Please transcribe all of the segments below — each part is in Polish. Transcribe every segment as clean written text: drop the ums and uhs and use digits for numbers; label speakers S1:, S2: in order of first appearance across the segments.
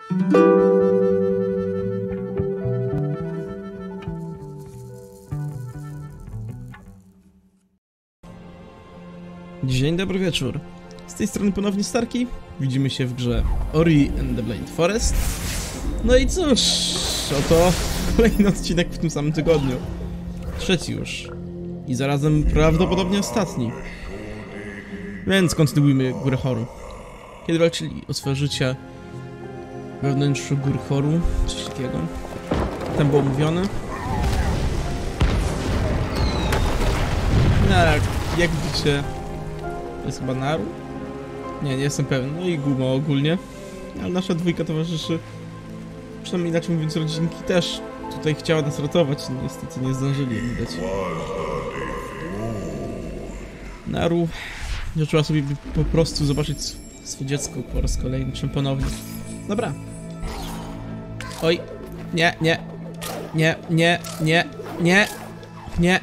S1: Dzień dobry wieczór. Z tej strony ponownie Starki. Widzimy się w grze Ori and the Blind Forest. No i cóż, oto kolejny odcinek w tym samym tygodniu. Trzeci już. I zarazem prawdopodobnie ostatni. Więc kontynuujmy Górę Horu. Kiedy walczyli o swoje życie we wnętrzu Gór Horu, coś takiego. Tam było mówione. No, jak widzicie, jest chyba Naru? Nie jestem pewien. No i Gumo ogólnie. Ale nasza dwójka towarzyszy, przynajmniej inaczej mówiąc, rodzinki też tutaj chciała nas ratować. Niestety nie zdążyli, jak widać. Naru zaczęła sobie po prostu zobaczyć swoje dziecko po raz kolejny, czym ponownie. Dobra. Oj. Nie.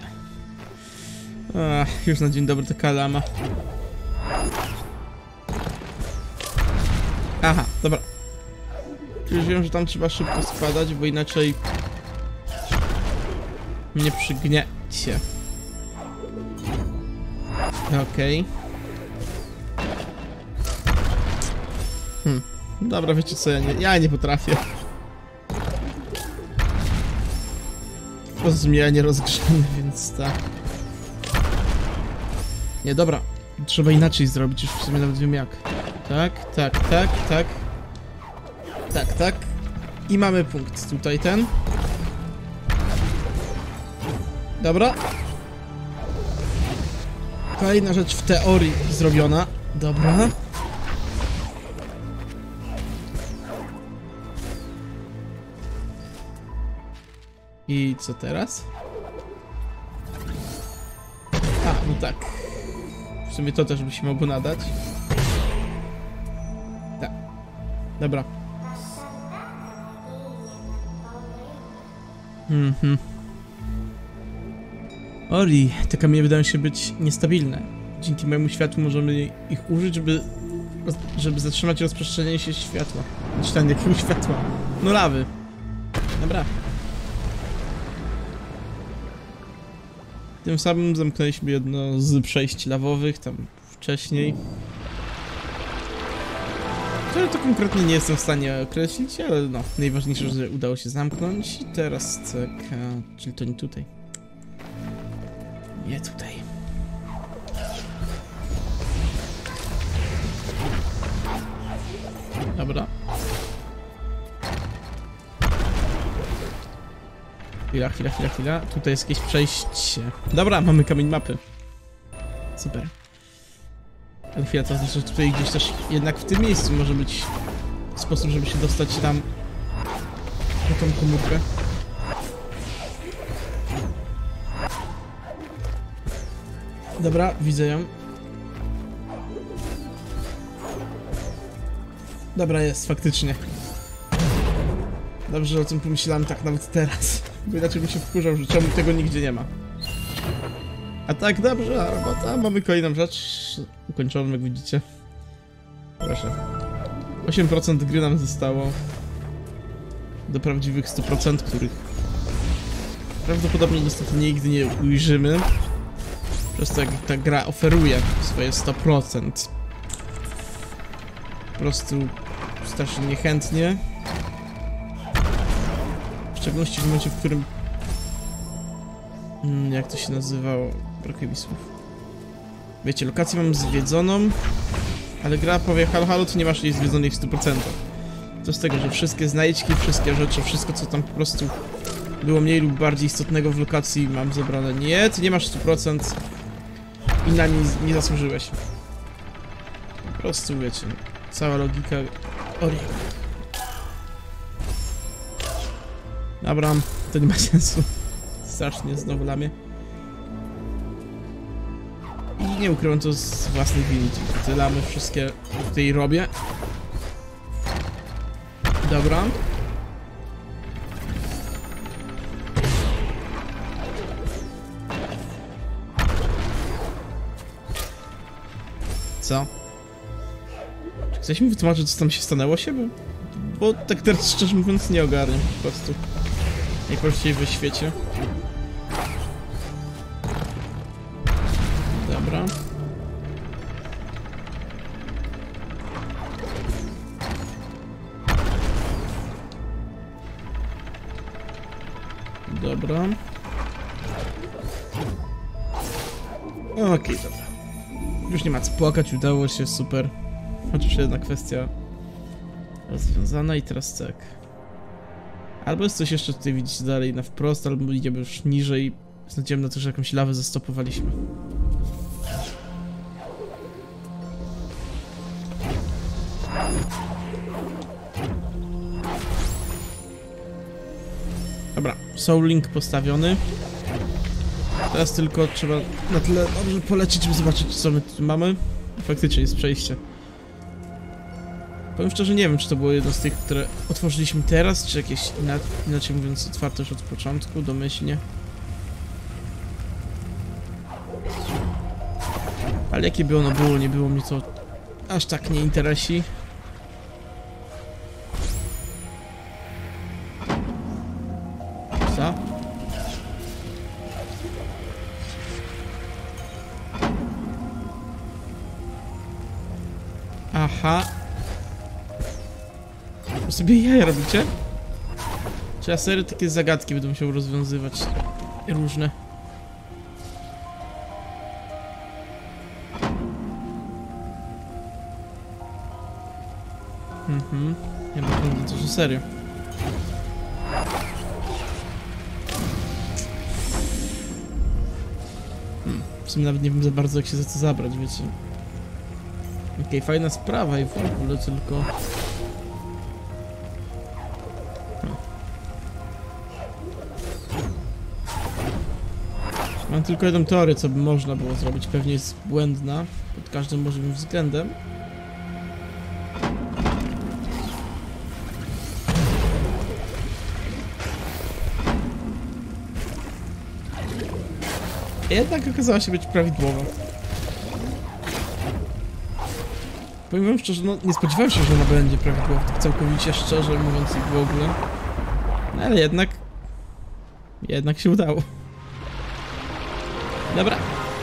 S1: Już na dzień dobry taka lama. Aha, dobra. Już wiem, że tam trzeba szybko spadać, bo inaczej nie przygniecie. Okej. Dobra, wiecie co, ja nie potrafię. Poza tym ja nie rozgrzany, więc tak. Nie, dobra. Trzeba inaczej zrobić, już w sumie nawet wiem jak. Tak. I mamy punkt tutaj ten. Dobra. Kolejna rzecz w teorii zrobiona. Dobra. I co teraz? A, no tak. W sumie to też by się mogło nadać. Tak. Dobra. Ori, te kamienie wydają się być niestabilne. Dzięki mojemu światłu możemy ich użyć, żeby zatrzymać rozprzestrzenianie się światła. Znaczy tam jakiego światła? No lawy. Dobra. Tym samym zamknęliśmy jedno z przejść lawowych tam wcześniej. Które to konkretnie nie jestem w stanie określić, ale no, najważniejsze, że udało się zamknąć. I teraz tak, czyli to nie tutaj. Nie tutaj. Dobra. Chwila. Tutaj jest jakieś przejście. Dobra, mamy kamień mapy. Super. Ale chwila, to znaczy, że tutaj gdzieś też jednak w tym miejscu może być sposób, żeby się dostać tam na tą komórkę. Dobra, widzę ją. Dobra, jest, faktycznie. Dobrze, że o tym pomyślałem tak nawet teraz. Bo inaczej bym się wkurzał, że czemu tego nigdzie nie ma. A tak, dobrze, robota. Mamy kolejną rzecz ukończoną, jak widzicie. Proszę. 8% gry nam zostało. Do prawdziwych 100%, których prawdopodobnie niestety nigdy nie ujrzymy. Przez to, jak ta gra oferuje swoje 100%. Po prostu strasznie niechętnie. W szczególności w momencie, w którym... jak to się nazywało? Brakuje mi słów. Wiecie, lokację mam zwiedzoną, ale gra powie halo, to nie masz jej zwiedzonej w 100%. To z tego, że wszystkie znajdźki, wszystkie rzeczy, wszystko co tam po prostu było mniej lub bardziej istotnego w lokacji mam zebrane. Nie, ty nie masz 100% i na nic nie zasłużyłeś. Po prostu wiecie, cała logika Ori. Dobra, to nie ma sensu. Strasznie znowu lamię. I nie ukrywam to z własnych win, tylko te lamy wszystkie tutaj robię. Dobra. Co? Czy chcesz mi wytłumaczyć, co tam się stanęło się? Bo bo tak teraz szczerze mówiąc nie ogarniam po prostu. Najprościej we świecie. Dobra. Dobra. Okej, dobra. Już nie ma co płakać, udało się, super. Chociaż jedna kwestia rozwiązana i teraz tak. Albo jest coś jeszcze tutaj widzicie dalej na wprost, albo idziemy już niżej. Z nadzieją na to, że jakąś lawę zastopowaliśmy. Dobra, Soul Link postawiony. Teraz tylko trzeba na tyle dobrze polecieć, żeby zobaczyć, co my tu mamy. Faktycznie jest przejście. Powiem szczerze, nie wiem, czy to było jedno z tych, które otworzyliśmy teraz, czy jakieś inaczej mówiąc otwarte już od początku, domyślnie. Ale jakie by ono było, nie było mnie to aż tak nie interesi. Co? Aha. Wy sobie jaja robicie? Czy ja serio takie zagadki będę musiał rozwiązywać różne? Ja myślę, to że serio. W sumie nawet nie wiem za bardzo, jak się za to zabrać, wiecie. Okej, fajna sprawa i w ogóle tylko... Mam tylko jedną teorię, co by można było zrobić. Pewnie jest błędna pod każdym możliwym względem. Jednak okazała się być prawidłowa. Powiem wam szczerze, no nie spodziewałem się, że ona będzie prawidłowa, tak całkowicie szczerze mówiąc i w ogóle. No ale jednak się udało. Dobra.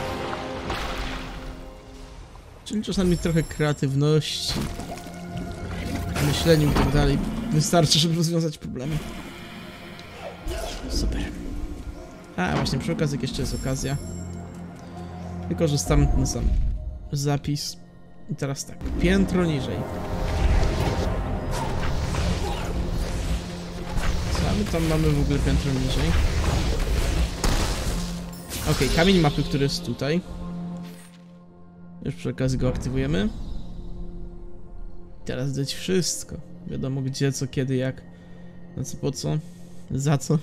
S1: Czyli czasami trochę kreatywności, myśleniu i tak dalej wystarczy, żeby rozwiązać problemy. Super. A właśnie, przy okazji jeszcze jest okazja. Wykorzystam ten sam zapis. I teraz tak, piętro niżej. Co my tam mamy w ogóle piętro niżej? Okej, kamień mapy, który jest tutaj. Już przy okazji go aktywujemy. Teraz dać wszystko. Wiadomo gdzie, co, kiedy, jak. Na co, po co, za co.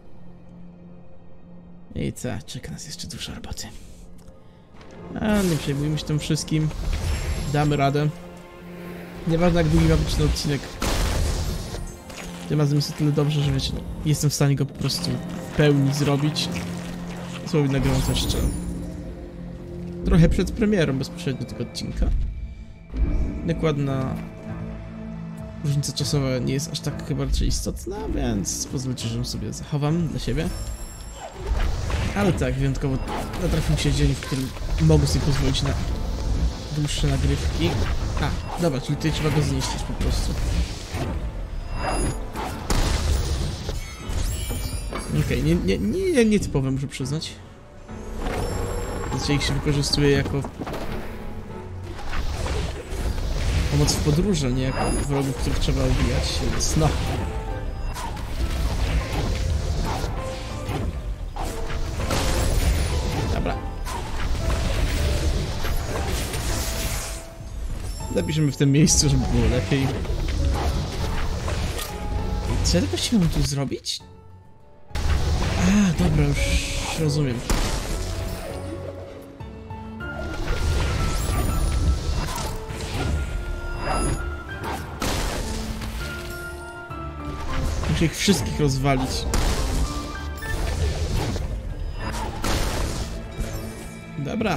S1: I co, czeka nas jeszcze dużo roboty. A nie przejmujmy się tym wszystkim. Damy radę. Nieważne jak długi ma być ten odcinek. Tym razem jest o tyle dobrze, że wiecie, jestem w stanie go po prostu w pełni zrobić. Słowi nagrywam to jeszcze trochę przed premierą bezpośrednio tego odcinka. Dokładna różnica czasowa nie jest aż tak chyba raczej istotna, więc pozwólcie, że ją sobie zachowam dla siebie. Ale tak, wyjątkowo natrafił się dzień, w którym mogę sobie pozwolić na dłuższe nagrywki. A, dobra, czyli tutaj trzeba go zniszczyć po prostu. Okej, nie typowe, muszę przyznać. Zazwyczaj ich się wykorzystuje jako pomoc w podróży, nie jako wrogów, których trzeba ubijać, więc no. Dobra. Zapiszemy w tym miejscu, żeby było lepiej. Co ja właściwie mam tu zrobić? A, dobra, już rozumiem. Muszę ich wszystkich rozwalić. Dobra.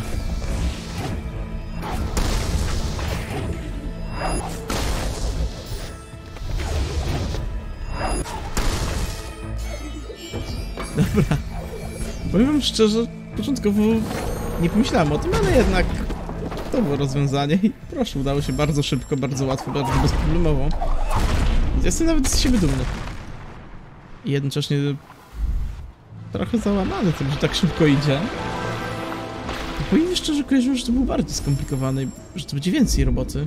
S1: Dobra. Powiem wam szczerze, początkowo nie pomyślałem o tym, ale jednak to było rozwiązanie i proszę, udało się bardzo szybko, bardzo łatwo, bardzo bezproblemowo. Jestem nawet z siebie dumny. I jednocześnie trochę załamany tym, że tak szybko idzie. Powiem mi szczerze, kojarzyłem, że to było bardziej skomplikowane i że to będzie więcej roboty.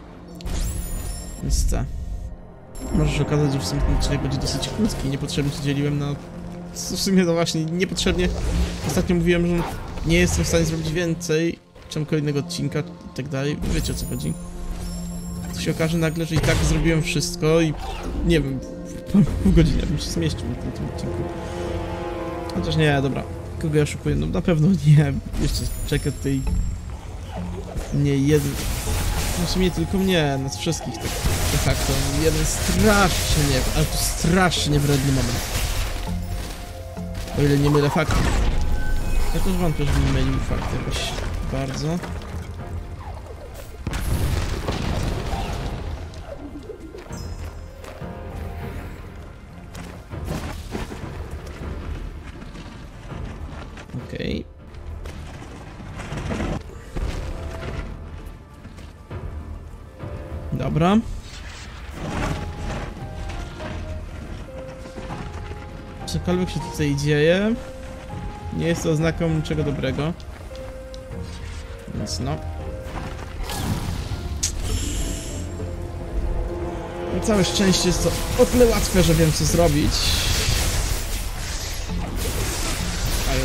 S1: Więc co? Może się okazać, że w sumie ten odcinek będzie dosyć krótki i niepotrzebnie się dzieliłem na... W sumie to właśnie niepotrzebnie. Ostatnio mówiłem, że nie jestem w stanie zrobić więcej, czym kolejnego odcinka i tak dalej. Wiecie, o co chodzi. To się okaże nagle, że i tak zrobiłem wszystko i... Nie wiem, pół godziny bym się zmieścił na tym odcinku. Chociaż nie, dobra. Kogo ja oszukuję? No na pewno nie. Jeszcze czeka tutaj... Nie jeden... No w sumie tylko mnie, nas wszystkich tak de facto. Jeden strasznie, ale to strasznie wredny moment. O ile nie mylę faktów. Ja też wątpię, żebym mylił fakty jakoś bardzo. Okej. Dobra. Cokolwiek się tutaj dzieje, nie jest to oznaką niczego dobrego. Więc no. Na całe szczęście jest to o tyle łatwe, że wiem co zrobić. Ale...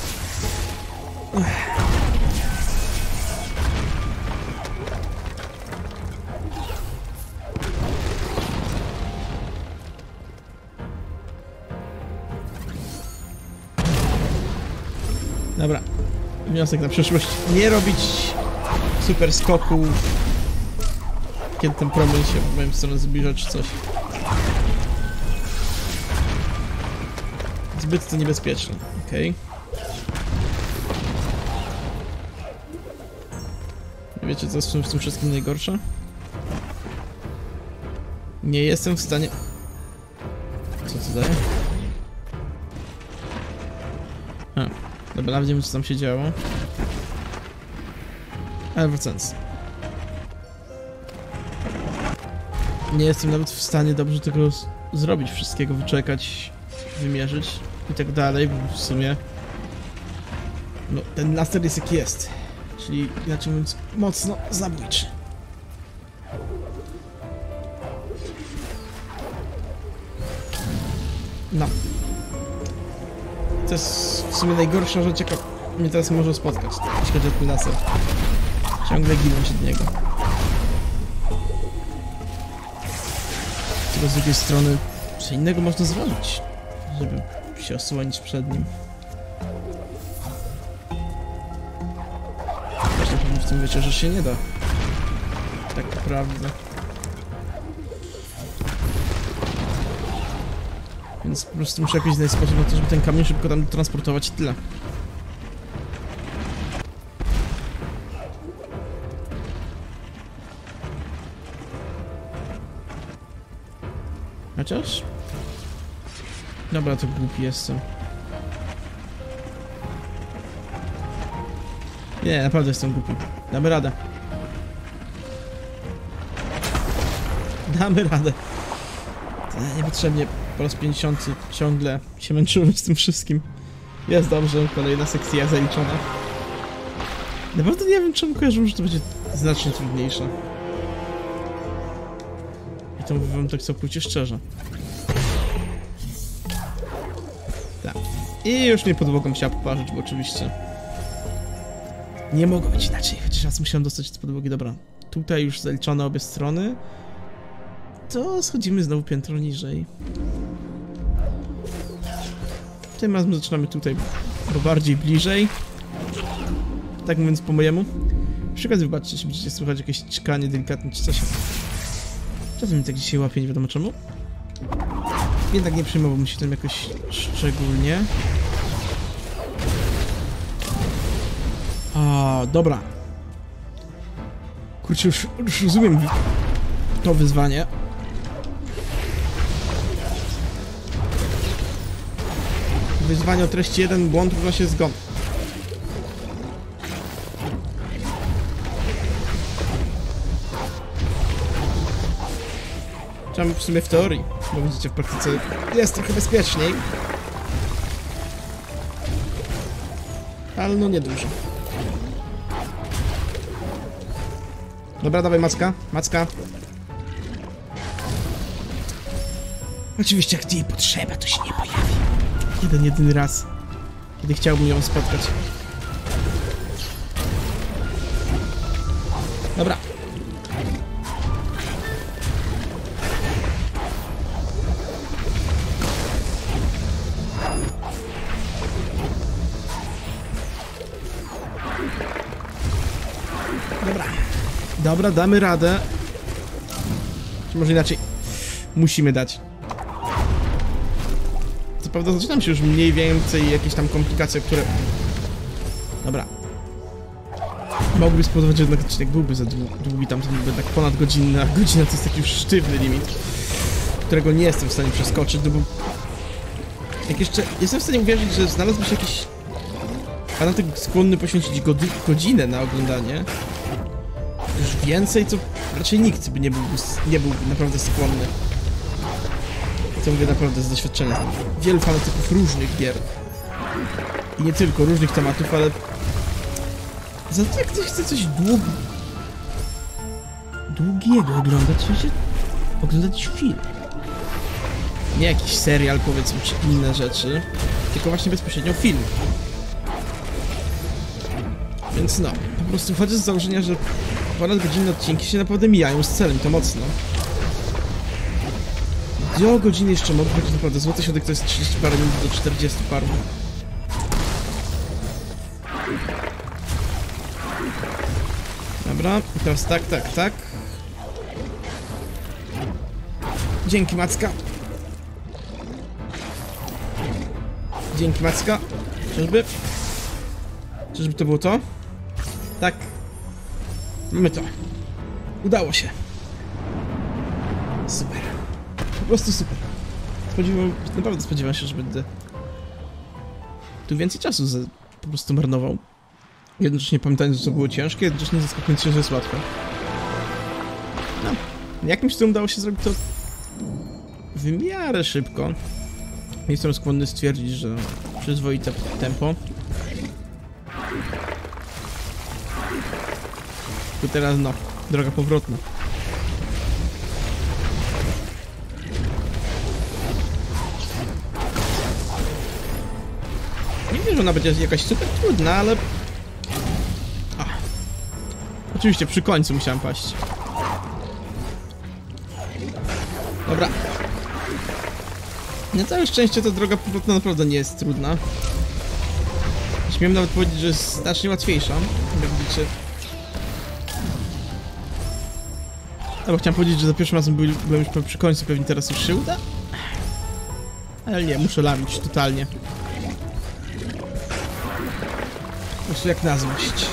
S1: Dobra, wniosek na przyszłość, nie robić super skoku, kiedy ten problem się w moją stronę zbliża czy coś. Zbyt to niebezpieczne, okej. Wiecie co jest w tym wszystkim najgorsze? Nie jestem w stanie... Co to daje? Dobra, nawet nie wiem co tam się działo. Ale wracając. Nie jestem nawet w stanie dobrze tego zrobić, wszystkiego wyczekać, wymierzyć i tak dalej, bo w sumie... No, ten laser jest jaki jest. Czyli, inaczej mówiąc, mocno zabójczy. No. To jest w sumie najgorsza rzecz, jaka mnie teraz może spotkać, jeśli chodzi o ten laser. Ciągle ginąć od niego. Tylko z drugiej strony, co innego można zrobić, żeby się osłonić przed nim. Właśnie pewnie w tym wiecie, że się nie da. Tak naprawdę. Więc po prostu muszę jakiś znaleźć sposób na to, żeby ten kamień szybko tam transportować i tyle. Chociaż... Dobra, to głupi jestem. Nie, naprawdę jestem głupi. Damy radę. Damy radę. Niepotrzebnie po raz 50 ciągle się męczyłem z tym wszystkim. Jest dobrze, kolejna sekcja zaliczona. Naprawdę nie wiem, czemu kojarzę, że to będzie znacznie trudniejsze. I to mówię wam tak całkowicie szczerze. Tak. I już mnie podłoga musiała poparzyć, bo oczywiście... Nie mogło być inaczej, chociaż raz musiałem dostać z podłogi. Dobra, tutaj już zaliczone obie strony. To schodzimy znowu piętro niżej. Tym razem zaczynamy tutaj, bo bardziej bliżej. Tak mówiąc po mojemu. Przy okazji wybaczcie, jeśli będziecie słychać jakieś czkanie delikatne czy coś. Czasem mi tak dzisiaj łapie, nie wiadomo czemu. Jednak nie przejmowałbym się tym jakoś szczególnie. Dobra. Kurczę, już rozumiem to wyzwanie. wyzwanie o treści 1, błąd równa się zgon. Trzeba w sumie w teorii, bo widzicie, w praktyce jest trochę bezpieczniej. Ale no niedużo. Dobra, dawaj Macka, Macka. Oczywiście, gdy jej potrzeba, to się nie pojawi. Jedyny raz, kiedy chciałbym ją spotkać. Dobra. Dobra, damy radę. Czy może inaczej? Musimy dać. Co prawda zaczynam się już mniej więcej jakieś tam komplikacje, które... Dobra. Mogłyby spowodować, że jednak odcinek byłby za długi, tam byłby tak ponad godzinę, a godzina to jest taki już sztywny limit, którego nie jestem w stanie przeskoczyć, no bo... Jak jeszcze... Jestem w stanie uwierzyć, że znalazłby się jakiś fanatyk skłonny poświęcić godzinę na oglądanie. Już więcej, to raczej nikt by nie byłby naprawdę skłonny. To mówię naprawdę z doświadczenia. Wielu fanatyków różnych gier. I nie tylko, różnych tematów, ale... Za to jak ktoś chce coś długiego oglądać, to się oglądać film. Nie jakiś serial, powiedzmy, czy inne rzeczy, tylko właśnie bezpośrednio film. Więc no, po prostu wchodzę z założenia, że ponad godzinne odcinki się naprawdę mijają z celem, to mocno. Do godziny jeszcze mogę chodzić naprawdę. Złoty środek to jest 30 parę minut do 40 paru. Dobra, i teraz tak. Dzięki Macka. Dzięki Macka. Czyżby? Czyżby to było to? Tak. Mamy to. Udało się. Super. Po prostu super. Naprawdę spodziewałem się, że będę tu więcej czasu po prostu marnował. Jednocześnie pamiętając, że to było ciężkie, jednocześnie zaskakując się, że jest łatwe. No. Jakimś cudem udało się zrobić to w miarę szybko. Jestem skłonny stwierdzić, że przyzwoite tempo. Tu teraz no, droga powrotna. Nie wiem, że ona będzie jakaś super trudna, ale... Oczywiście przy końcu musiałem paść. Dobra. Na całe szczęście ta droga powrotna naprawdę nie jest trudna. Śmiem nawet powiedzieć, że jest znacznie łatwiejsza. Jak widzicie. No bo chciałem powiedzieć, że za pierwszym razem byłem już przy końcu, pewnie teraz już się uda. Ale nie, muszę lamić totalnie. Po prostu jak na złość.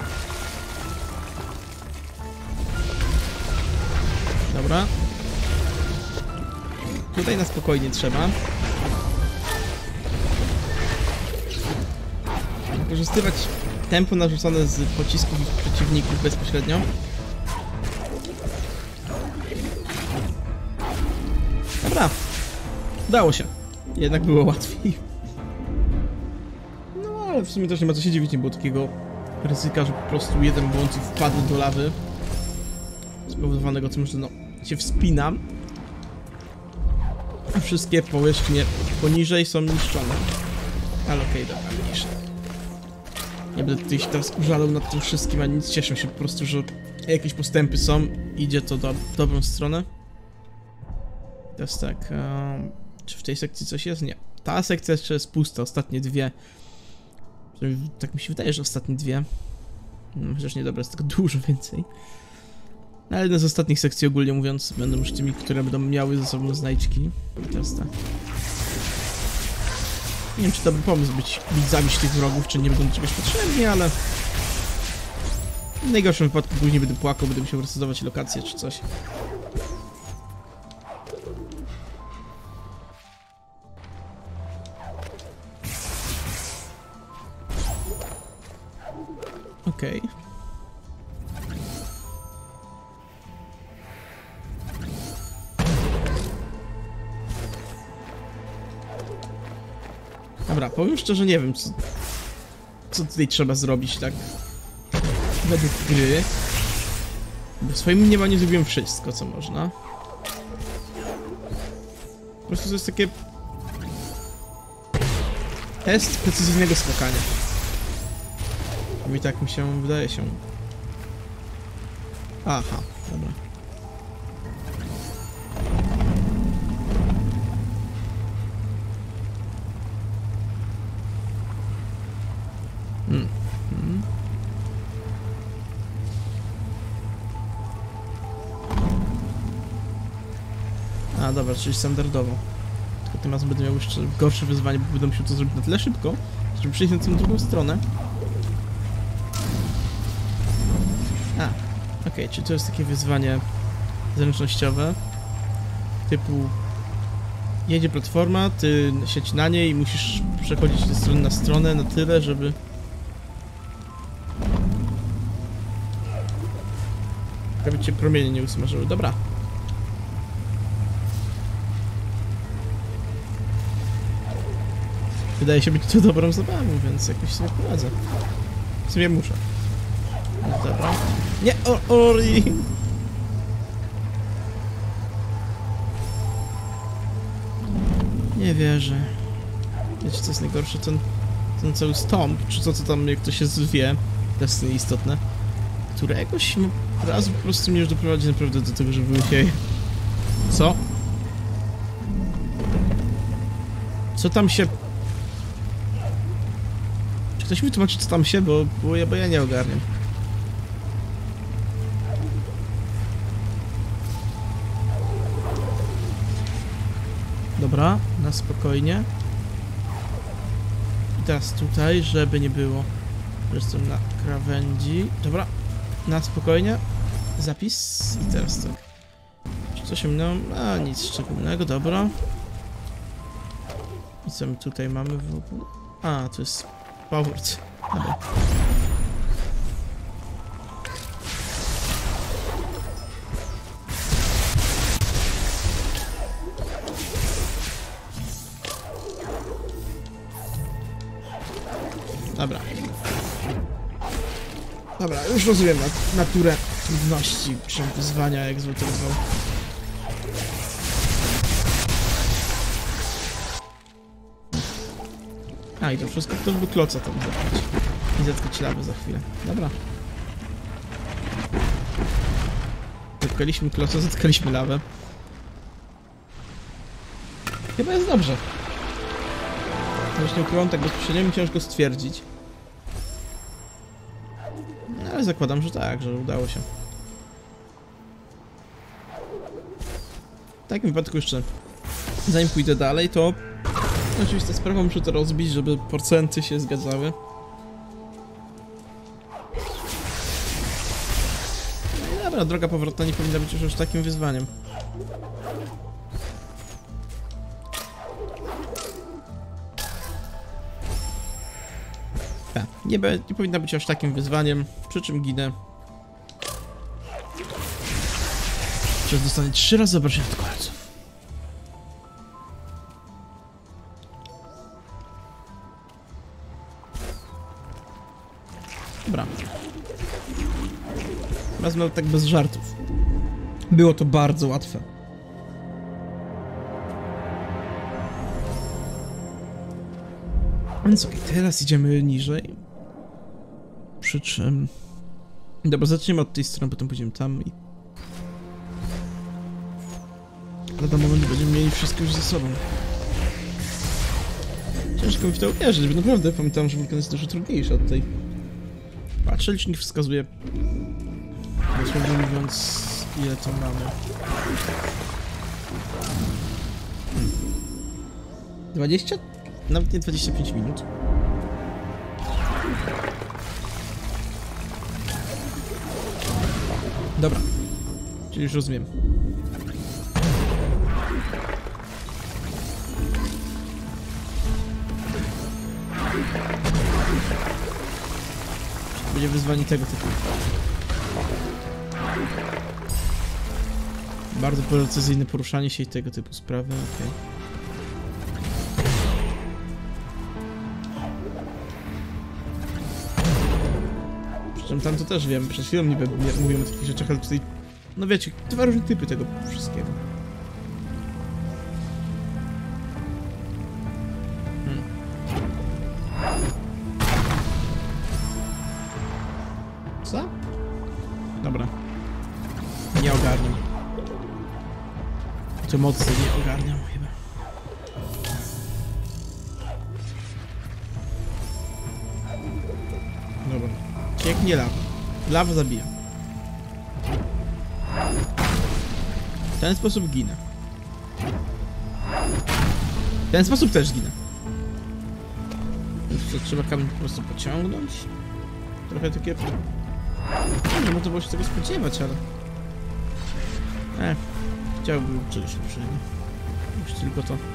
S1: Dobra. Tutaj na spokojnie trzeba. Wykorzystywać tempo narzucone z pocisków i przeciwników bezpośrednio. Dobra. Udało się. Jednak było łatwiej. No ale w sumie też nie ma co się dziwić, nie było takiego ryzyka, że po prostu jeden błąd i wpadł do lawy. Spowodowanego tym, że no się wspinam. A wszystkie powierzchnie poniżej są niszczone. Ale okej, dobra, mniejsze. Nie będę tutaj się teraz użalał nad tym wszystkim, a nic, cieszę się po prostu, że jakieś postępy są. Idzie to w dobrą stronę. Teraz tak, czy w tej sekcji coś jest? Nie. Ta sekcja jeszcze jest pusta, ostatnie dwie. Tak mi się wydaje, że ostatnie dwie. No, chociaż nie, dobra, jest tylko dużo więcej. Ale jedna z ostatnich sekcji, ogólnie mówiąc, będą już tymi, które będą miały ze sobą znajdźki. Teraz tak. Nie wiem, czy dobry pomysł zabić tych wrogów, czy nie będą do czegoś potrzebni, ale... W najgorszym wypadku później będę płakał, będę musiał resetować lokację, czy coś. Okej. Dobra, powiem szczerze, nie wiem, co tutaj trzeba zrobić, tak? Według gry. Bo w swoim mniemaniu zrobiłem wszystko, co można. Po prostu to jest takie... test precyzyjnego skakania. I tak mi się wydaje się. Aha, dobra. A dobra, czyli standardowo. Tylko tym razem będę miał jeszcze gorsze wyzwanie, bo będę musiał to zrobić na tyle szybko, żeby przejść na tę drugą stronę. Okej, czyli to jest takie wyzwanie zręcznościowe. Typu... jedzie platforma, ty siedź na niej i musisz przechodzić ze strony na stronę na tyle, żeby... prawie cię promienie nie usmażyły. Dobra. Wydaje się być to dobrą zabawą, więc jakoś sobie poradzę. W sumie muszę. No dobra. Nie! Ori! Nie wierzę. Wiecie co jest najgorsze? Ten cały stąp, czy co tam, jak to się zwie, to jest nieistotne. Któregoś razu po prostu mnie już doprowadzi naprawdę do tego, że wyłuchieje. Co? Co tam się... Czy ktoś mi tłumaczy, co tam się, bo ja nie ogarniam. Dobra, na spokojnie. I teraz tutaj, żeby nie było, że jestem na krawędzi. Dobra, na spokojnie. Zapis. I teraz tak. Czy coś minęło? A, nic szczególnego, dobra. I co my tutaj mamy w ogóle? A, to jest powrót. Dobra. Dobra. Dobra, już rozumiem naturę trudności czy wyzwania, jak zwał to wyzwał. A, i to wszystko to by kloca tam zatkać. I zatkać lawę za chwilę. Dobra. Zatkaliśmy kloca, zatkaliśmy lawę. Chyba jest dobrze. Zresztą nie ukrywam, tak bezpośrednio mi ciężko stwierdzić. No, ale zakładam, że tak, że udało się. W takim wypadku jeszcze, zanim pójdę dalej, to oczywiście sprawą muszę to rozbić, żeby procenty się zgadzały. No i dobra, droga powrotna nie powinna być już takim wyzwaniem. Nie powinna być aż takim wyzwaniem, przy czym ginę. Przecież dostanie 3 razy obrażeń od kolców. Dobra. Wezmę tak bez żartów. Było to bardzo łatwe. Więc okej, teraz idziemy niżej. Przy czym... Dobra, zaczniemy od tej strony, potem pójdziemy tam i... Lada moment będziemy mieli wszystko już ze sobą. Ciężko mi w to uwierzyć, bo naprawdę pamiętam, że wulkan jest dużo trudniejszy od tej. Patrzę, licznik wskazuje... dosłownie mówiąc, ile to mamy. 20? Nawet nie 25 minut. Dobra. Czyli już rozumiem. Będzie wyzwanie tego typu. Bardzo precyzyjne poruszanie się i tego typu sprawy, okej. Przy czym tam to też wiem, przed chwilą niby mówimy o takich rzeczach, ale tutaj... No wiecie, dwa różne typy tego wszystkiego. Co? Dobra. Nie ogarniam. To mocno nie ogarniam chyba. Dobra. Cieknie lawa. Lawa zabija. W ten sposób ginę. W ten sposób też ginę. Jeszcze trzeba kamień po prostu pociągnąć. Trochę takie... Nie można było się tego spodziewać, ale... Chciałbym czegoś lepszego. Już tylko to.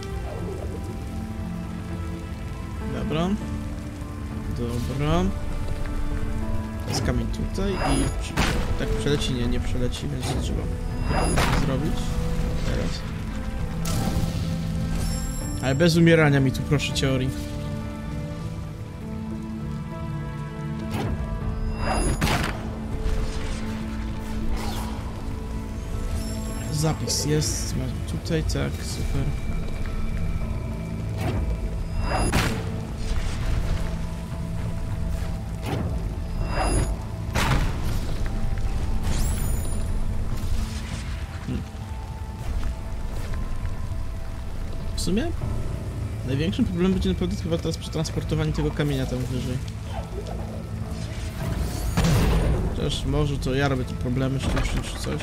S1: Dobra. Dobra. Jest kamień tutaj i... Tak przeleci? Nie przeleci, więc trzeba zrobić. Teraz. Ale bez umierania mi tu, proszę cię, Ori. Zapis jest, tutaj, tak, super. W sumie największym problemem będzie naprawdę chyba teraz przetransportowanie tego kamienia tam wyżej. Chociaż może to ja robię te problemy sztuczne czy coś.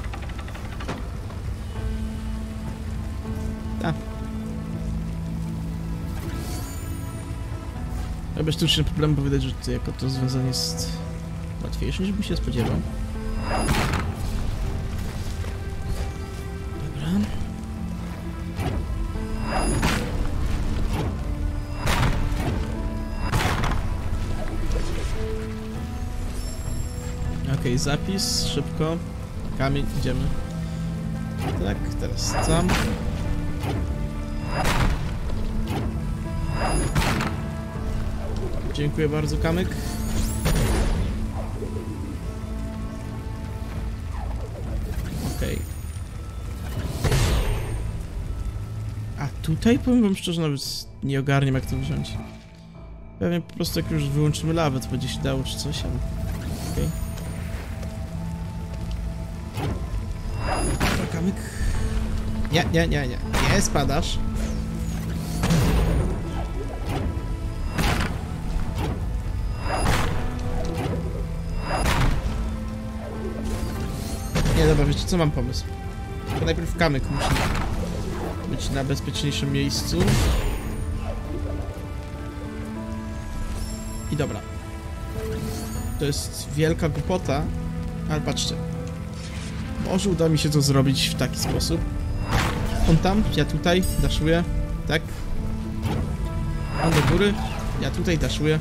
S1: Robię sztuczny problem, bo widać, że to jako to rozwiązanie jest łatwiejsze niż bym się spodziewał. Dobra. Okej, zapis, szybko. Kamień, idziemy. Tak, teraz tam. Dziękuję bardzo, kamyk. Okej. A tutaj powiem wam szczerze, nawet nie ogarniam, jak to wziąć. Pewnie po prostu jak już wyłączymy lawę, to będzie się dało czy coś, ale... Okej. Dobra, kamyk. Nie spadasz. Nie, dobra, wiecie co, mam pomysł. Tylko najpierw kamyk musi być na bezpieczniejszym miejscu. I dobra. To jest wielka głupota, ale patrzcie. Może uda mi się to zrobić w taki sposób. On tam, ja tutaj, daszuję, tak? On do góry, ja tutaj daszuję.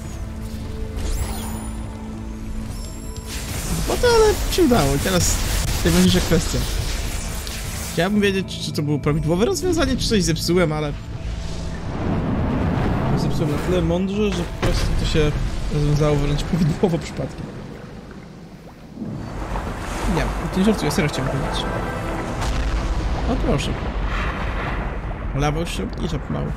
S1: Głupota, ale się udało i teraz najważniejsza kwestia. Chciałbym wiedzieć, czy to było prawidłowe rozwiązanie, czy coś zepsułem, ale... Zepsułem na tyle mądrze, że po prostu to się rozwiązało wręcz prawidłowo przypadkiem. Nie, nie żartuję, serio chciałem powiedzieć. O proszę. Lawa już się obnicza pomału.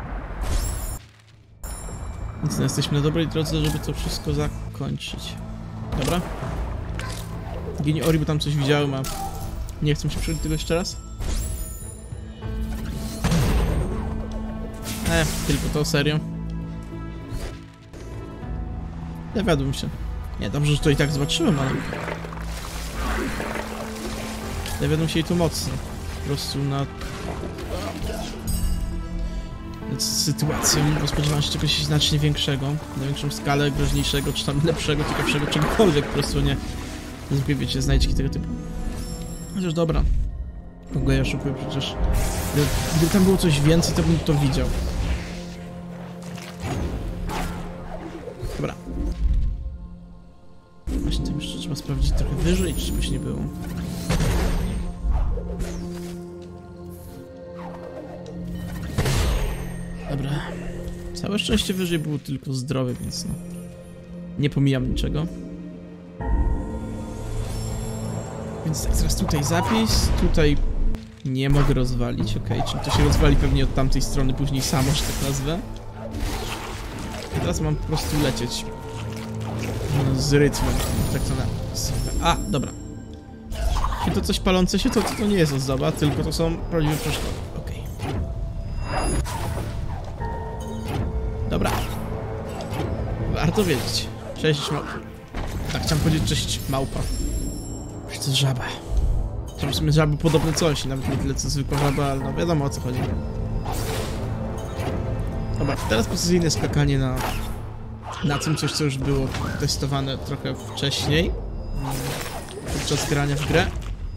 S1: Więc no, jesteśmy na dobrej drodze, żeby to wszystko zakończyć. Dobra. Ginie Ori, bo tam coś widziałem, a nie chcę się przeżyć tego jeszcze raz. Tylko to, serio. Zawiodłem się. Nie, dobrze, że to i tak zobaczyłem, ale... Zawiodłem się i to mocno. Po prostu na sytuacją, bo spodziewałem się czegoś znacznie większego, na większą skalę, groźniejszego, czy tam lepszego, ciekawszego, czegokolwiek, po prostu nie zwykle, wiecie, znajdźki tego typu. Chociaż dobra. Kogo ja szukuję przecież. Gdyby tam było coś więcej, to bym to widział. Dobra. sprawdzić trochę wyżej, czy czegoś nie było. Dobra. Całe szczęście wyżej było tylko zdrowe, więc no. Nie pomijam niczego. Więc tak, teraz tutaj zapis, tutaj nie mogę rozwalić, okej, czyli to się rozwali pewnie od tamtej strony później samo, że tak nazwę. I teraz mam po prostu lecieć. No, z rytmem, tak to na... A, dobra. Czy to coś palące się, to nie jest ozdoba, tylko to są prawdziwe przeszkody, okej. Dobra. Warto wiedzieć. Cześć, małpa. Tak, chciałem powiedzieć cześć, małpa. Przecież to jest żaba. To w sumie żaby podobne coś, nawet nie tyle co zwykła żaba, ale no wiadomo o co chodzi. Dobra, teraz precyzyjne skakanie na tym coś, co już było testowane trochę wcześniej. Podczas grania w grę.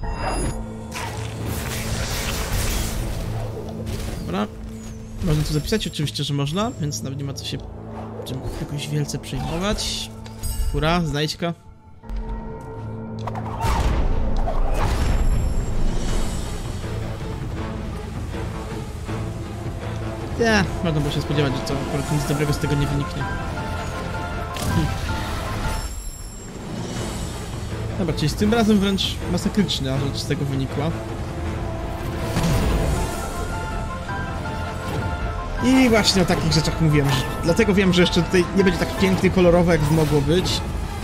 S1: Dobra. Można tu zapisać, oczywiście, że można, więc nawet nie ma co się czym jakoś wielce przejmować. Hurra, znajdźka. Można było się spodziewać, że to akurat nic dobrego z tego nie wyniknie. Dobra, czyli z tym razem wręcz masakryczna rzecz z tego wynikła. I właśnie o takich rzeczach mówiłem, że dlatego wiem, że jeszcze tutaj nie będzie tak pięknie kolorowo, jak mogło być.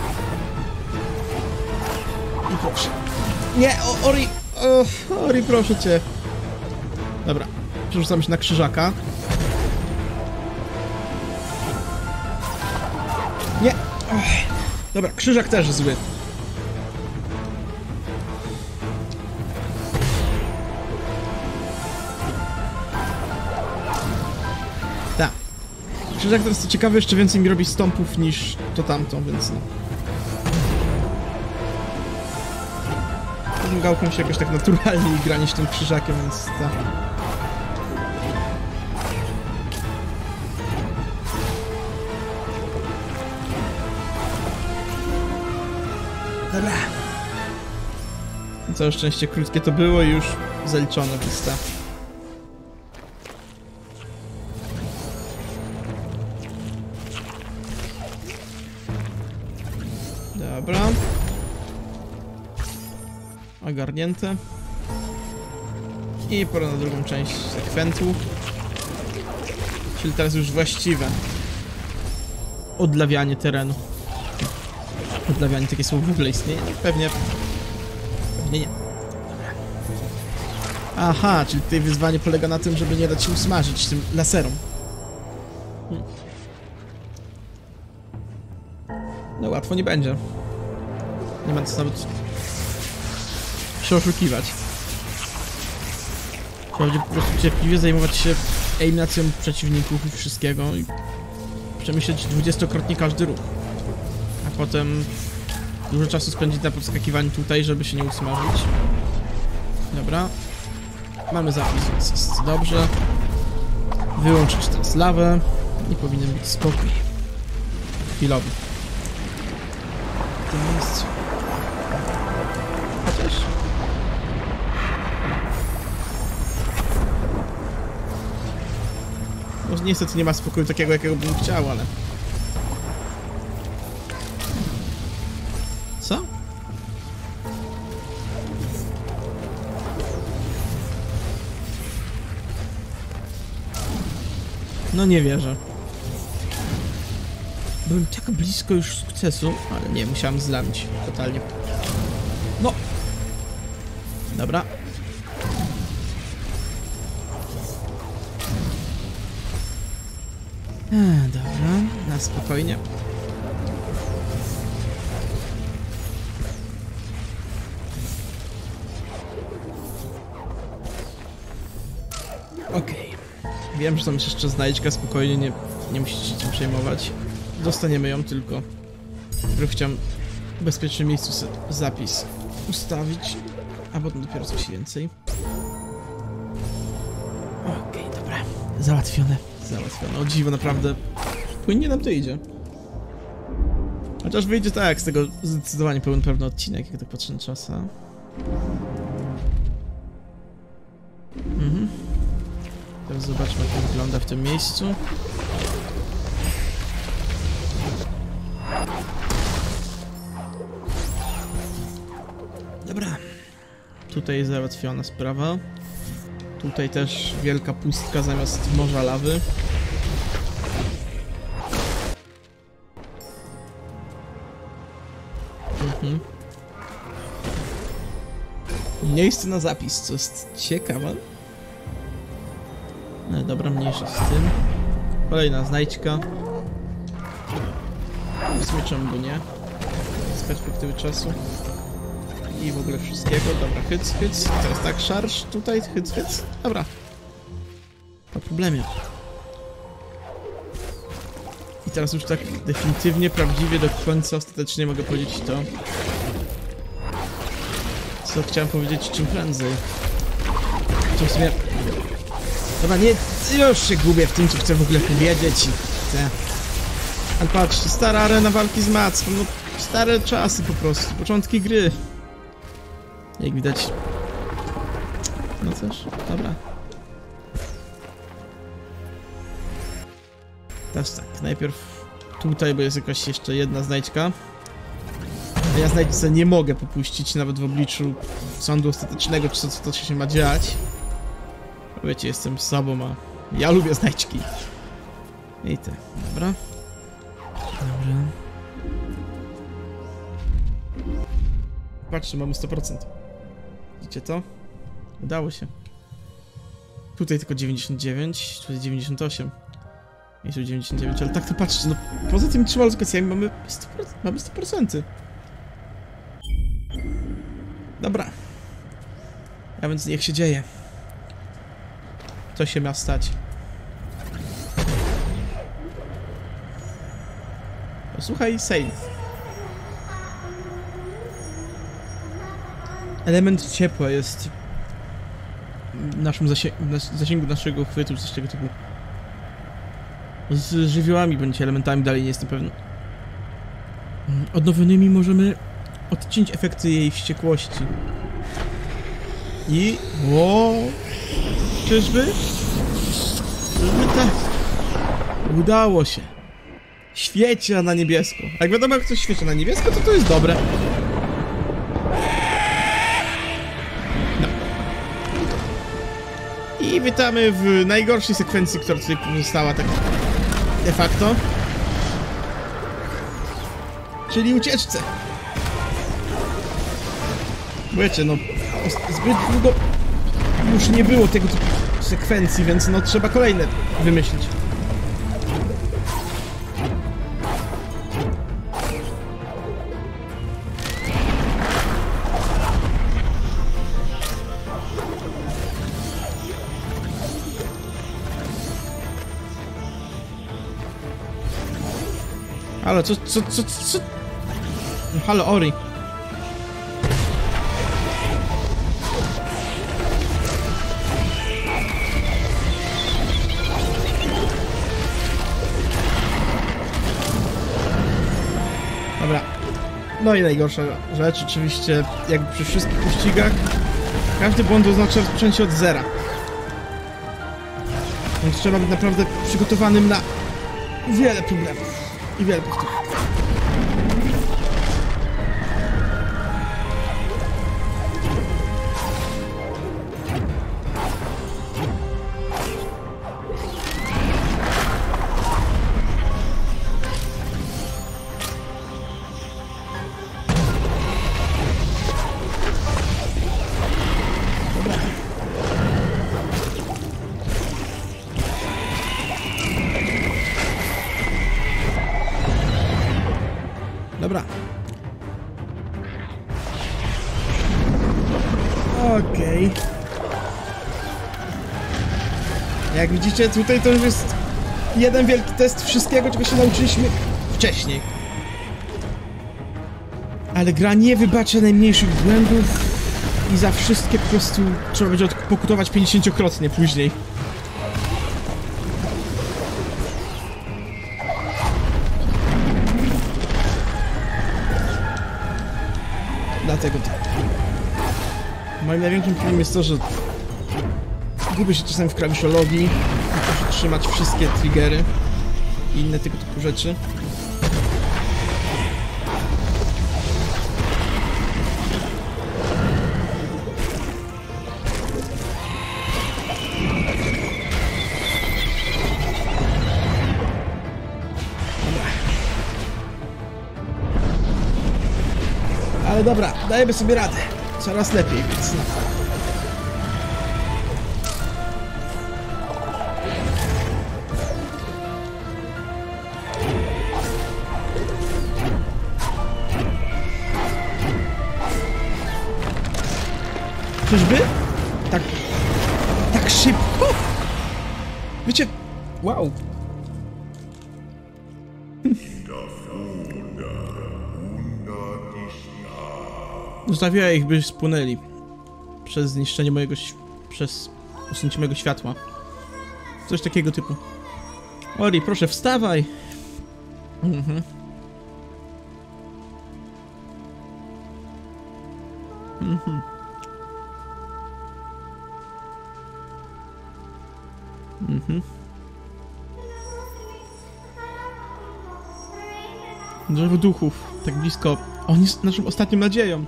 S1: I proszę. Nie, Ori! Ori, proszę cię. Dobra, przerzucamy się na krzyżaka. Nie! Dobra, krzyżak też zły. Tak. Krzyżak teraz co ciekawe jeszcze więcej mi robi stąpów niż to tamto, więc no. Tym gałką się jakoś tak naturalnie gra niż tym krzyżakiem, więc tak. Dobra. Całe szczęście krótkie to było i już zaliczone, więc tak. Dobra. Ogarnięte. I pora na drugą część sekwentu. Czyli teraz już właściwe odlawianie terenu. Odlawianie, takie słowo w ogóle istnieje? Pewnie nie. Aha, czyli tutaj wyzwanie polega na tym, żeby nie dać się usmażyć tym laserom. No łatwo nie będzie. Nie ma co nawet się oszukiwać. Trzeba będzie po prostu cierpliwie zajmować się eliminacją przeciwników i wszystkiego i przemyśleć 20-krotnie każdy ruch. A potem dużo czasu spędzić na podskakiwaniu tutaj, żeby się nie usmażyć. Dobra. Mamy zapis, więc jest dobrze. Wyłączyć teraz lawę i powinien być spokój. Chwilowy. W tym miejscu. Chociaż... Może niestety nie ma spokoju takiego, jakiego bym chciał, ale... Co? No nie wierzę. Byłem tak blisko już sukcesu, ale nie, musiałem zlamić totalnie. No! Dobra. Dobra, na spokojnie. Okej. Wiem, że tam jest jeszcze znajdźka, spokojnie, nie musicie się tym przejmować. Dostaniemy ją tylko. Tylko chciałem w bezpiecznym miejscu zapis ustawić, a potem dopiero coś więcej. Okej, dobra. Załatwione. O dziwo, naprawdę płynnie nam to idzie. Chociaż wyjdzie tak, z tego zdecydowanie pełny odcinek, jak tak patrzę na czas. Teraz zobaczmy, jak to wygląda w tym miejscu. Dobra. Tutaj jest załatwiona sprawa. Tutaj też wielka pustka zamiast morza lawy. Miejsce na zapis, co jest ciekawe. No dobra, mniejsza z tym. Kolejna znajdźka. Z mieczem, bo nie. Z perspektywy czasu. I w ogóle wszystkiego. Dobra, hyc. Teraz tak, szarż tutaj, hyc. Dobra. Po problemie. I teraz już tak definitywnie, prawdziwie do końca ostatecznie mogę powiedzieć to, co chciałem powiedzieć czym prędzej. W sumie... Dobra, nie, już się gubię w tym, co chcę w ogóle powiedzieć. Ale patrzcie, stara arena walki z macką, no stare czasy po prostu, początki gry. Jak widać. No cóż, dobra. Teraz tak, najpierw tutaj, bo jest jakaś jeszcze jedna znajdźka. A ja znajdźce nie mogę popuścić nawet w obliczu sądu ostatecznego, czy co to się ma dziać. Wiecie, jestem sobą, a ja lubię znajdźki. I te, dobra. Dobra. Patrzcie, mamy 100%. Widzicie to? Udało się. Tutaj tylko 99, tutaj 98. Jest tu 99, ale tak to patrzcie, no poza tymi 3 lokacjami mamy 100%. Dobra. A więc niech się dzieje. Co się ma stać? Posłuchaj, save. Element ciepła jest w naszym zasięgu naszego chwytu, coś tego typu. Z żywiołami bądź elementami dalej nie jestem pewny. Odnowionymi możemy odciąć efekty jej wściekłości. I... Ło! Czyżby? Tak. Udało się. Świecia na niebiesko. Jak wiadomo, jak coś świeci na niebiesko, to jest dobre. No. I witamy w najgorszej sekwencji, która tutaj pozostała tak de facto. Czyli ucieczce. Wiecie, no zbyt długo już nie było tego typu sekwencji, więc no trzeba kolejne wymyślić. Halo, co? Halo, Ori. Dobra. No i najgorsza rzecz, oczywiście, jak przy wszystkich pościgach, każdy błąd oznacza rozpoczęcie od zera. Więc trzeba być naprawdę przygotowanym na wiele problemów i wiele powtórek. Dobra. Okej. Jak widzicie, tutaj to już jest jeden wielki test wszystkiego, czego się nauczyliśmy wcześniej. Ale gra nie wybacza najmniejszych błędów i za wszystkie po prostu trzeba będzie pokutować 50-krotnie później. tego typu. Moim największym problemem jest to, że gubię się czasami w klawiszologii, muszę trzymać wszystkie triggery i inne tego typu rzeczy. Ale dobra, dajemy sobie radę. Coraz lepiej, więc no. Czyżby? Tak szybko? Wiecie... Wow. Zostawiła ich, by spłynęli. Przez zniszczenie mojego... przez usunięcie mojego światła. Coś takiego typu. Ori, proszę, wstawaj! Mhm. Mhm. Mhm. Drzewo duchów, tak blisko. On jest naszą ostatnią nadzieją.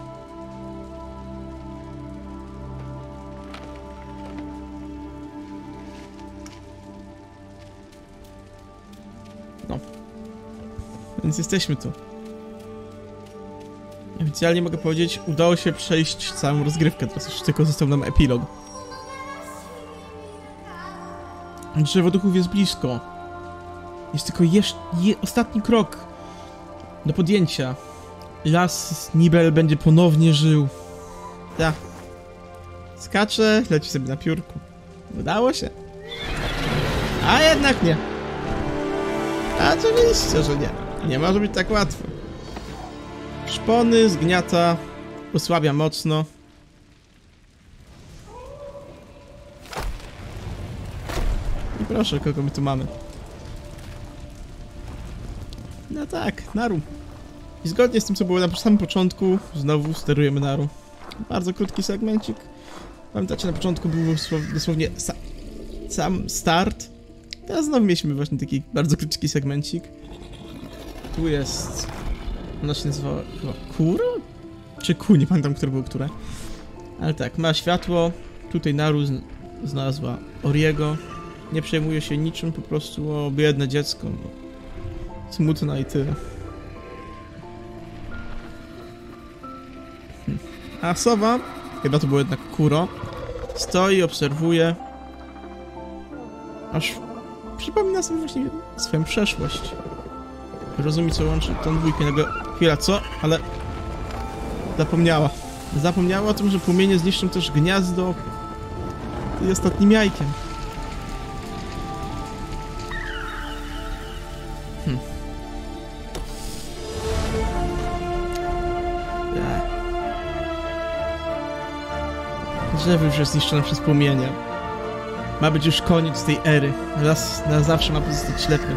S1: No. Więc jesteśmy tu. Oficjalnie mogę powiedzieć, udało się przejść całą rozgrywkę. Teraz już tylko został nam epilog. Drzewo duchów jest blisko. Jest tylko ostatni krok do podjęcia. Las Nibel będzie ponownie żył. Ja. Skacze, leci sobie na piórku. Udało się. A jednak nie. A oczywiście, że nie. Nie może być tak łatwo. Szpony zgniata, osłabia mocno. I proszę, kogo my tu mamy? No tak, Naru. I zgodnie z tym, co było na samym początku, znowu sterujemy Naru. Bardzo krótki segmencik. Pamiętacie, na początku był dosłownie sam start. Teraz znowu mieliśmy właśnie taki bardzo krótki segmencik. Tu jest... Ona się nazywa chyba Kuro? Czy Ku? Nie pamiętam, które było które. Ale tak, ma światło. Tutaj Naru znalazła Oriego. Nie przejmuje się niczym, po prostu o biedne dziecko. Smutna i tyle. A sowa, chyba to było jednak Kuro, stoi, obserwuje. Aż przypomina sobie właśnie swoją przeszłość. Rozumie, co łączy tą dwójkę. Chwila, co? Ale... Zapomniała. Zapomniała o tym, że płomienie zniszczą też gniazdo i ostatnim jajkiem. Drzewo już jest zniszczone przez płomienie. Ma być już koniec tej ery. Las na zawsze ma pozostać ślepy.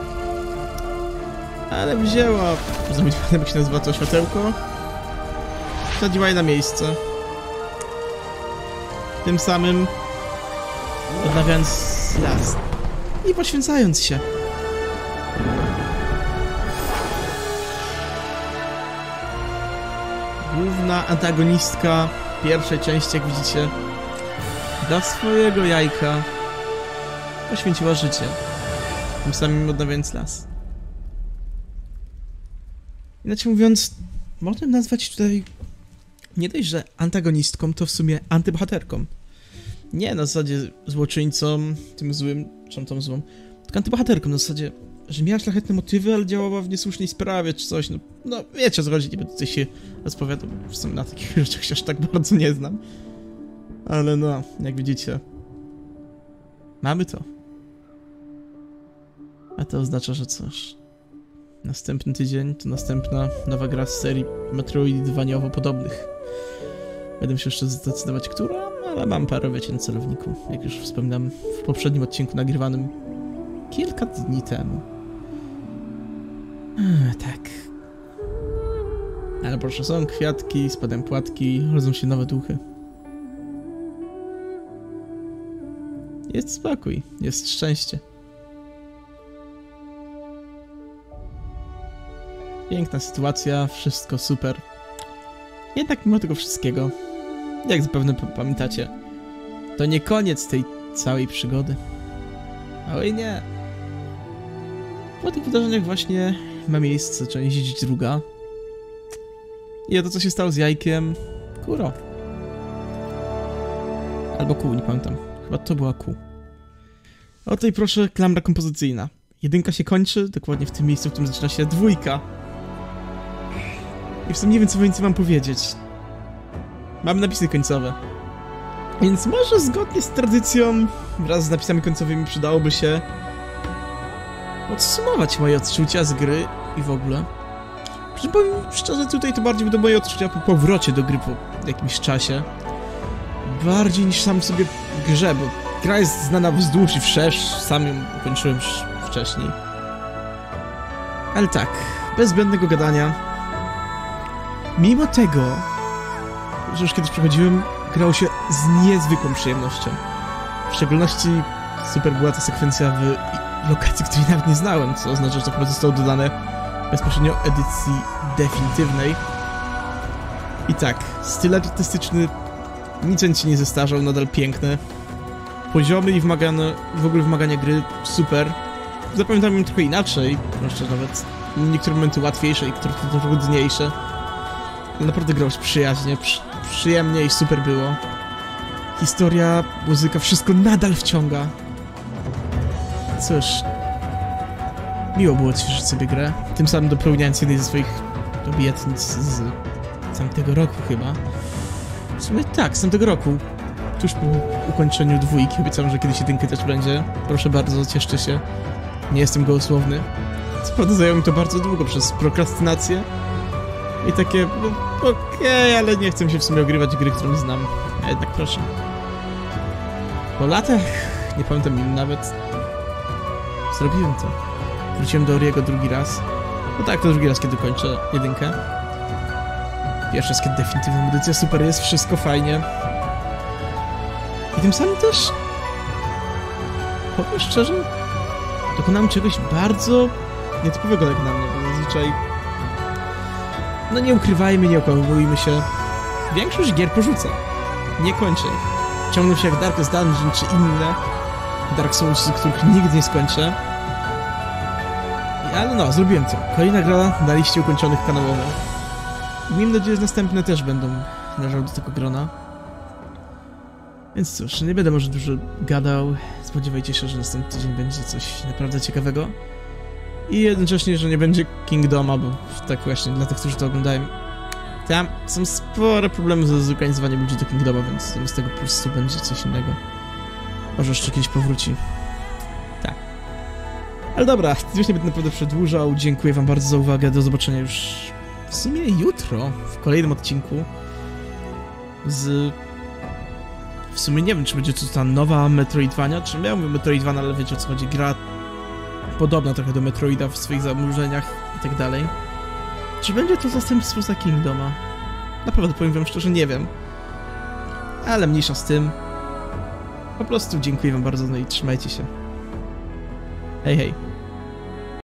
S1: Ale wzięła... Zamówiła, jak się nazywa to światełko. Wsadziła je na miejsce. Tym samym odnawiając las. I poświęcając się. Główna antagonistka pierwszej części, jak widzicie, dla swojego jajka poświęciła życie, tym samym odnawiając las. Inaczej mówiąc, można nazwać tutaj nie dość, że antagonistką, to w sumie antybohaterką. Nie na zasadzie złoczyńcą, tym złym, czy tą złą, tylko antybohaterką na zasadzie, że miała szlachetne motywy, ale działała w niesłusznej sprawie, czy coś, no wiecie o co chodzi, nie będę tutaj się rozpowiadał, w sumie na takich rzeczach się aż tak bardzo nie znam. Ale no, jak widzicie, mamy to. A to oznacza, że coś. Następny tydzień to następna nowa gra z serii Metroidvaniowo podobnych. Będę się jeszcze zdecydować, która, ale mam parę, wiecie, na celowniku, jak już wspominam w poprzednim odcinku nagrywanym kilka dni temu. Tak. Ale proszę, są kwiatki, spadem płatki, rodzą się nowe duchy. Jest spokój, jest szczęście. Piękna sytuacja, wszystko super. Jednak mimo tego wszystkiego, jak zapewne pamiętacie, to nie koniec tej całej przygody. Oj nie. Po tych wydarzeniach właśnie ma miejsce część dziedzic druga. I o to, co się stało z jajkiem, Kuro. Albo Ku, nie pamiętam. Chyba to była Ku. O tej proszę klamra kompozycyjna. Jedynka się kończy, dokładnie w tym miejscu, w którym zaczyna się dwójka. I w sumie nie wiem, co więcej mam powiedzieć. Mam napisy końcowe. Więc może zgodnie z tradycją, wraz z napisami końcowymi przydałoby się podsumować moje odczucia z gry i w ogóle. Powiem szczerze, tutaj to bardziej będą moje odczucia po powrocie do gry po jakimś czasie. Bardziej niż sam sobie grze, bo gra jest znana wzdłuż i wszerz, sam ją ukończyłem już wcześniej. Ale tak, bez zbędnego gadania. Mimo tego, że już kiedyś przechodziłem, grało się z niezwykłą przyjemnością. W szczególności super była ta sekwencja w lokacji, której nawet nie znałem, co oznacza, że to po prostu zostało dodane bezpośrednio edycji definitywnej. I tak, styl artystyczny nic się nie zestarzał, nadal piękne. Poziomy i w ogóle wymagania gry super. Zapamiętam ją trochę inaczej, jeszcze nawet niektóre momenty łatwiejsze i niektóre trudniejsze. Ale naprawdę grał się przyjaźnie, przyjemnie i super było. Historia, muzyka, wszystko nadal wciąga. Cóż, miło było odświeżyć sobie grę, tym samym dopełniając jednej ze swoich obietnic z tamtego roku chyba. W sumie tak, z tamtego roku. Tuż po ukończeniu dwójki obiecałem, że kiedyś jedynkę też będzie. Proszę bardzo, cieszcie się. Nie jestem gołosłowny. Co prawda zajęło mi to bardzo długo przez prokrastynację. I takie, no okej, ale nie chcę mi się w sumie ogrywać gry, którą znam. A jednak proszę. Po latach, nie pamiętam im nawet, zrobiłem to. Wróciłem do Oriego drugi raz. No tak, to drugi raz, kiedy kończę jedynkę. Pierwszy raz, kiedy definitywna edycja, super jest, wszystko fajnie. I tym samym też, powiem szczerze, dokonałem czegoś bardzo nietypowego jak na mnie, bo zazwyczaj, no nie ukrywajmy, nie okłamujmy się, większość gier porzucę, nie kończę ich. Ciągną się jak Darkest Dungeon czy inne Dark Souls, których nigdy nie skończę. Ale no, zrobiłem to. Kolejna gra na liście ukończonych kanałowo. Miejmy nadzieję, że następne też będą należały do tego grona. Więc cóż, nie będę może dużo gadał. Spodziewajcie się, że następny tydzień będzie coś naprawdę ciekawego. I jednocześnie, że nie będzie Kingdoma, bo tak właśnie dla tych, którzy to oglądają, tam są spore problemy z zorganizowaniem ludzi do Kingdoma, więc z tego po prostu będzie coś innego. Może jeszcze kiedyś powróci. Tak. Ale dobra, już nie będę naprawdę przedłużał. Dziękuję wam bardzo za uwagę. Do zobaczenia już w sumie jutro, w kolejnym odcinku z... W sumie nie wiem, czy będzie to ta nowa Metroidvania, czy ja mówię Metroidvania, ale wiecie o co chodzi. Gra podobna trochę do Metroida w swoich zaburzeniach i tak dalej. Czy będzie to zastępstwo za Kingdoma? Naprawdę powiem wam szczerze, nie wiem. Ale mniejsza z tym. Po prostu dziękuję wam bardzo, no i trzymajcie się. Hej, hej.